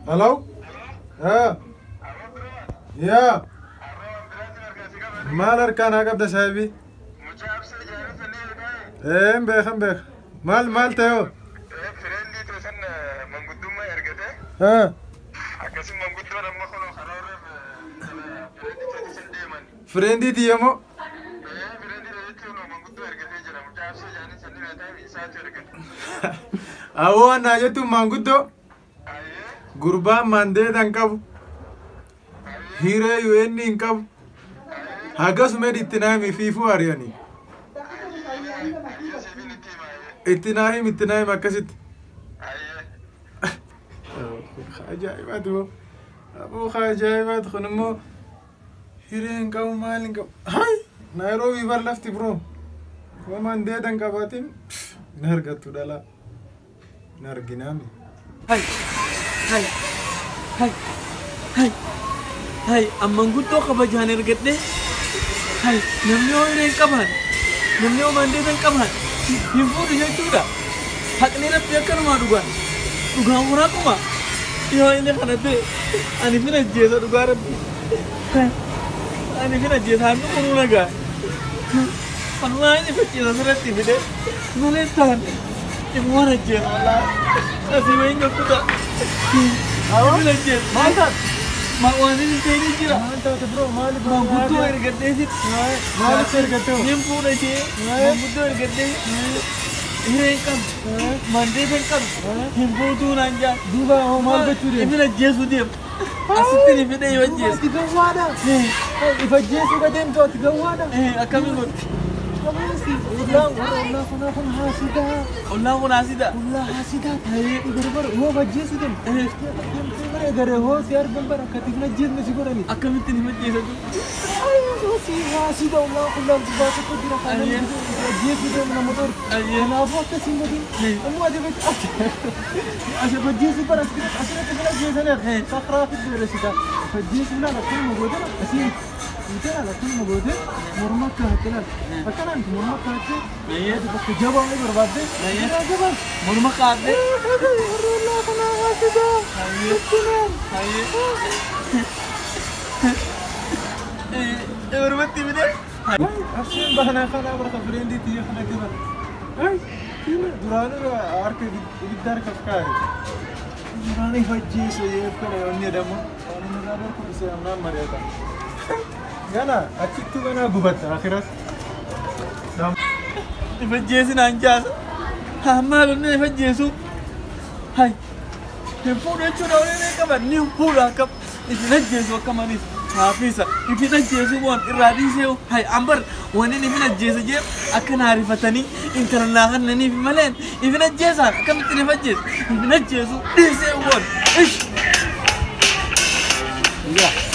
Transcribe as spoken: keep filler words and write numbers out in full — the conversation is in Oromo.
Hello? Yeah. Yeah. Mal arkan agab da sahibi. Eh, bekhan bek. Mal mal tayo. Friendly to san manguduma ergate. Ha. Akasim manguduma namma khono kharare friendly to san deman. Friendly tiyamo. Eh, friendly to no manguduma ergate jara mucha apse jani san na time isa ergate. Awo na yetu mangudo. Aye. Gurba mande dankab. Hire yuenni inkab. Hagas med itinami fifu ariani. اتناهي متناهي ما كسد خاجايبات هو ابو خاجايبات خنمو هيرين كاو مالين كاو هاي نيروبي برلفتي برو ومان ديدن كباتين نرغتو دلا نرغينامي هاي هاي هاي هاي هاي اما نقولو خبجان رغدي هاي نمنيو هيرين كبان نمنيو مانديدن كبان Himpudu ya sudah. Hak ni nak piakan mah duga. Duga orang aku mah. Ya ini kan ada. Ani fina jeza duga rab. Ani fina jeza anu kunu naga. Allah ini fina jeza surat ini deh. Maletan. Ibu mana jeza Allah. Asih main jauh tak. Awak fina jeza. Mantap. Mak wani ni saya kira. Mantap bro, malik bro. Mangkutu air gede sih. Malik air gede. Himpudu aja. Mangkutu air gede. Ini kan, mandi kan, himpudu nanja. Duba oh mal becuri. Ini lah jesu dia. Asli ni beda ya jes. Tiga wada. Eh, ifa jesu kadem tu tiga wada. Eh, akam ikut. Kamu sih. Allah, Allah, Allah, Allah hasida. Allah pun hasida. Allah hasida. Tadi ibar ibar, oh jesu dem. Eh, Mana gara ho siar gambar katifna jesu nasi gorani. Akam itu ni macam jesu tu. Ayo sih hasida Allah, Allah bahasa tu dia kan. Jesu dem nama motor. Kenapa kita sini lagi? Kamu ada bet. Asal jesu per asal asal tu bila jesu ni. Sakra itu dia sida. Jesu na nak kau mau buat apa? Asal itu lah kau mau buat. Murmak kahitlah. Pakaran murmak kahit. Iya. Tapi jawab ni berbat deh. Iya. Jawab. Murmak kahit. Allah kena hasida. Iya. Iya. Eh, berbat ni benda. Asyik bahana khana berkat friendly tiya khana kena. Ay, kena durana arke bidar kafkari. Durana fajji so ye kena onnya demo. Ani nazar ko se amna mareta. Gana, achik tu gana gubat akhirat. Dam. Ifajji si nanjas. Hama lune ifajji su. Hai. Himpudu ya sudah ni kaban ni himpudu akap. Ifajji su kamani. Hafisa, ifina jesu bon iradi seo. Hai ambar, wani ni ifina jesu je akan harifatani internakan nani malen. Ifina jesa kam tini fajjes. Ifina jesu di seo bon. Ish. Ya.